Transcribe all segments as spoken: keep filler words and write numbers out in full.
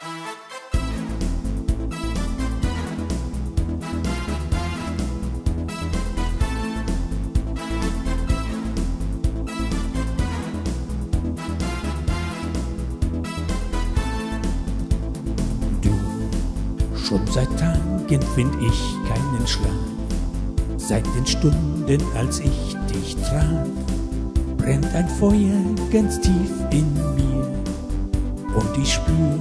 Schon seit Tagen find ich keinen Schlaf, seit den Stunden, als ich dich traf, brennt ein Feuer ganz tief in mir und ich spür,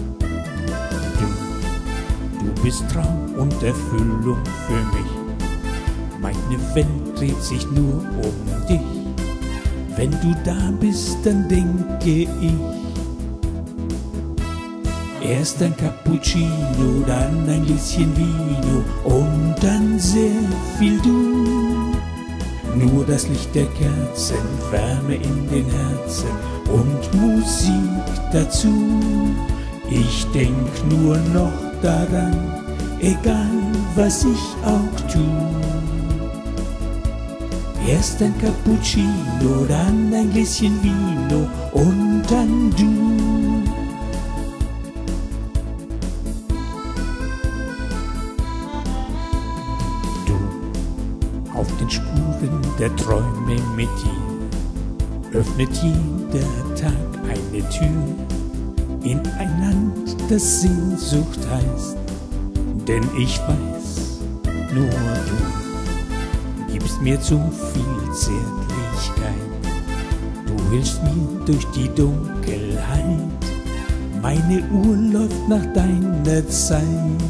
du, du bist Traum und Erfüllung für mich. Meine Welt dreht sich nur um dich, wenn du da bist, dann denke ich. Erst ein Cappuccino, dann ein Gläschen Vino und dann sehr viel du. Nur das Licht der Kerzen, Wärme in den Herzen und Musik dazu. Ich denk nur noch daran, egal was ich auch tu. Erst ein Cappuccino, dann ein Gläschen Vino und dann du. Auf den Spuren der Träume mit dir öffnet jeder Tag eine Tür in ein Land, das Sehnsucht heißt. Denn ich weiß, nur du gibst mir zu viel Zärtlichkeit. Du hilfst mir durch die Dunkelheit, meine Uhr läuft nach deiner Zeit.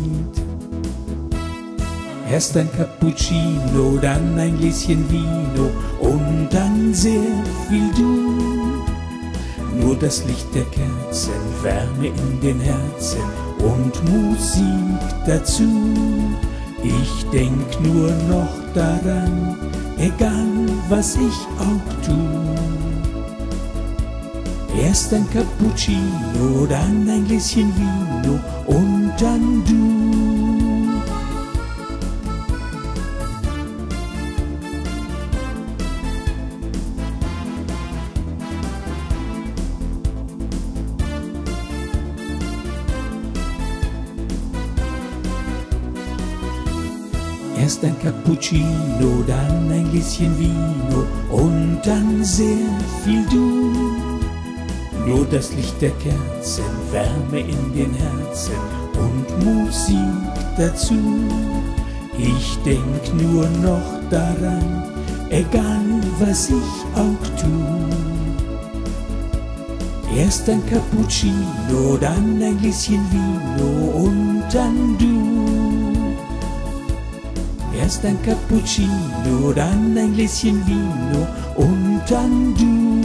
Erst ein Cappuccino, dann ein Gläschen Vino und dann sehr viel du. Nur das Licht der Kerzen, Wärme in den Herzen und Musik dazu. Ich denk nur noch daran, egal was ich auch tu. Erst ein Cappuccino, dann ein Gläschen Vino und dann du. Erst ein Cappuccino, dann ein Gläschen Vino und dann sehr viel du. Nur das Licht der Kerzen, Wärme in den Herzen und Musik dazu. Ich denk nur noch daran, egal was ich auch tu. Erst ein Cappuccino, dann ein Gläschen Vino und dann du. Erst ein Cappuccino, dann ein Gläschen Vino und dann du.